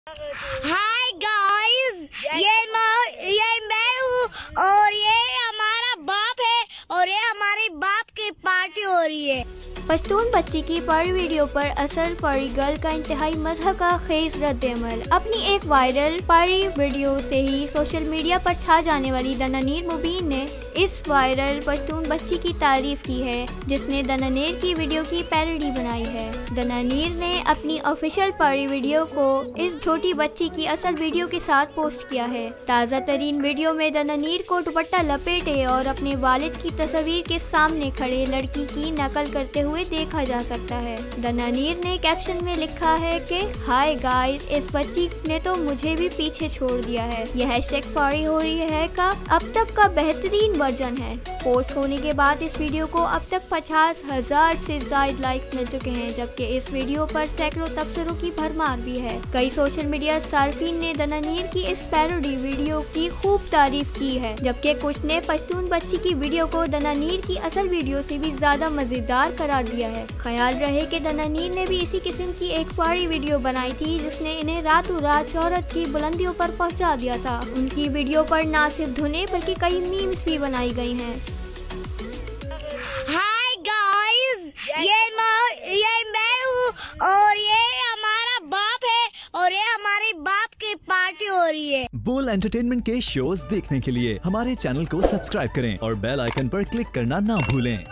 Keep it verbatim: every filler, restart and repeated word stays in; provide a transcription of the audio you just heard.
Hi guys, ये मैं ये मैं हूँ और ये हमारा बाप है और ये हमारे बाप की पार्टी हो रही है। पश्तून बच्ची की परी वीडियो पर असर परी गर्ल का इंतहाई मज़हका खेज रद्द-ए-अमल। अपनी एक वायरल परी वीडियो से ही सोशल मीडिया पर छा जाने वाली दनानीर मुबीन ने इस वायरल पश्तून बच्ची की तारीफ की है, जिसने दनानीर की वीडियो की पैरोडी बनाई है। दनानीर ने अपनी ऑफिशियल परी वीडियो को इस छोटी बच्ची की असल वीडियो के साथ पोस्ट किया है। ताज़ा तरीन वीडियो में दनानीर को दुपट्टा लपेटे और अपने वालिद की तस्वीर के सामने खड़े लड़की की नकल करते हुए देखा जा सकता है। दनानीर ने कैप्शन में लिखा है कि हाय गाइस, इस बच्ची ने तो मुझे भी पीछे छोड़ दिया है। यह हैशटैग परी हो रही है का अब तक का बेहतरीन वर्जन है। पोस्ट होने के बाद इस वीडियो को अब तक पचास हजार से ज्यादा लाइक मिल चुके हैं, जबकि इस वीडियो पर सैकड़ों तबसरों की भरमार भी है। कई सोशल मीडिया सार्फिन ने दनानीर की इस पैरोडी वीडियो की खूब तारीफ की है, जबकि कुछ ने पश्तून बच्ची की वीडियो को दनानीर की असल वीडियो से भी ज्यादा मजेदार करार दिया है। ख्याल रहे कि दनानीर ने भी इसी किस्म की एक परी वीडियो बनाई थी, जिसने इन्हें रातों रात शोहरत की बुलंदियों पर पहुंचा दिया था। उनकी वीडियो पर न सिर्फ धुनें बल्कि कई मीम्स भी बनाई गई हैं। हाय गाइस, ये मैं ये मैं हूँ और ये हमारा बाप है और ये हमारे बाप की पार्टी हो रही है। बोल एंटरटेनमेंट के शोज देखने के लिए हमारे चैनल को सब्सक्राइब करें और बेल आइकन पर क्लिक करना ना भूलें।